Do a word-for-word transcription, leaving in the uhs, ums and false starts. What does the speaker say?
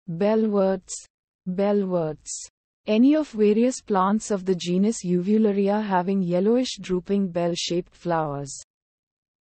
Bellworts. Bellworts. Any of various plants of the genus Uvularia having yellowish drooping bell-shaped flowers.